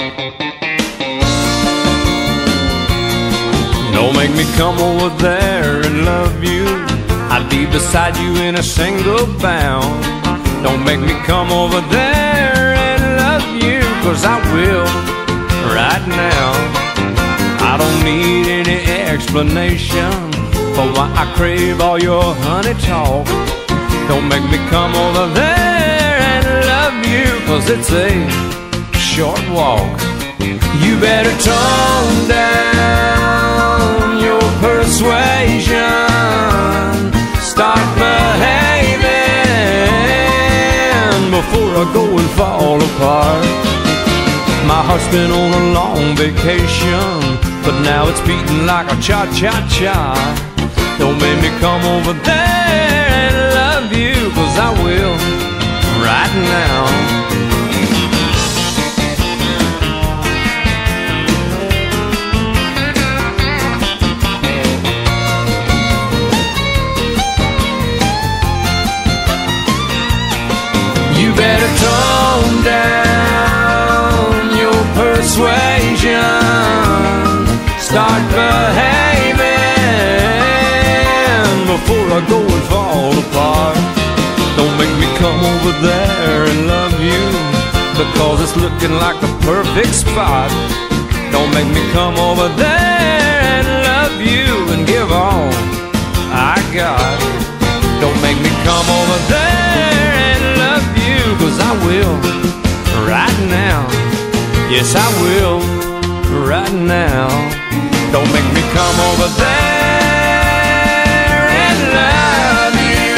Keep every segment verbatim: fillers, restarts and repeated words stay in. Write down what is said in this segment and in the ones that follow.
Don't make me come over there and love you. I'd be beside you in a single bound. Don't make me come over there and love you, 'cause I will right now. I don't need any explanation for why I crave all your honey talk. Don't make me come over there and love you, 'cause it's a short walk. You better tone down your persuasion, start behaving before I go and fall apart. My heart's been on a long vacation, but now it's beating like a cha-cha-cha. Don't make me come over there and love you, 'cause I will right now. You better tone down your persuasion, start behaving before I go and fall apart. Don't make me come over there and love you, because it's looking like the perfect spot. Don't make me come over there and love you and give all I got. Don't make me come over there and love you, 'cause I will right now. Yes, I will right now. Don't make me come over there and love you.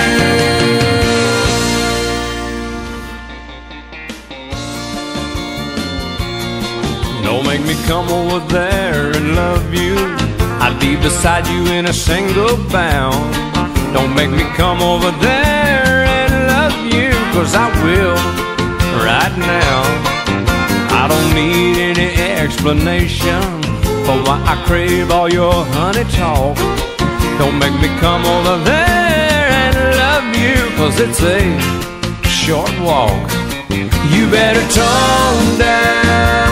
Don't make me come over there and love you. I'd be beside you in a single bound. Don't make me come over there and love you, 'cause I will right now. I don't need any explanation for why I crave all your honey talk. Don't make me come over there and love you, 'cause it's a short walk. You better tone down